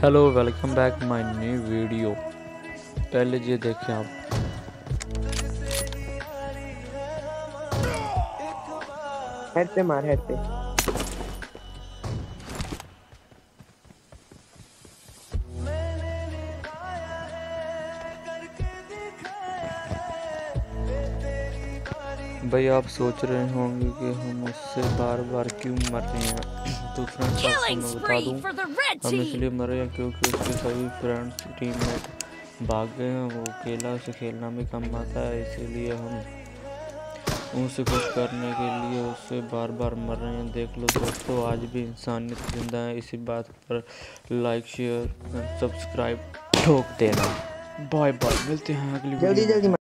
Hello welcome back my new video. पहले ये देखें आप। हेड पे मार, हेड पे। भाई आप सोच रहे होंगे कि हम उससे बार बार क्यों मर रहे हैं। तो फ्रेंड्स आपको मैं बता दूं, हम इसलिए मर रहे हैं क्योंकि उसके सभी फ्रेंड्स टीममेट भाग गए हैं। वो अकेला उसे खेलना भी कम आता है, इसीलिए हम उसे कुछ करने के लिए उससे बार बार मर रहे हैं। देख लो दोस्तों, आज भी इंसानियत जिंदा है। इसी बात पर लाइक शेयर सब्सक्राइब ठोक देना। बाय बाय, मिलते हैं अगली वीडियो जल्दी में। जल्दी